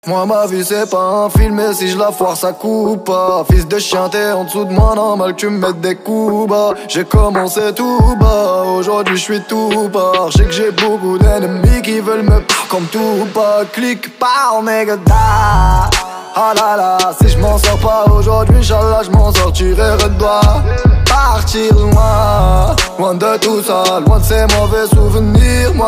Moi ma vie c'est pas un film et si je la foire ça coupe pas. Fils de chien t'es en dessous de moi, normal que tu me mettes des coups bas. J'ai commencé tout bas, aujourd'hui je suis tout bas. Je sais que j'ai beaucoup d'ennemis qui veulent me comme tout pas. Clique par nigga da. Ah là là, si je m'en sors pas aujourd'hui, Inch'Allah je m'en sortirai redoué. Partir loin, loin de tout ça, loin de ces mauvais souvenirs.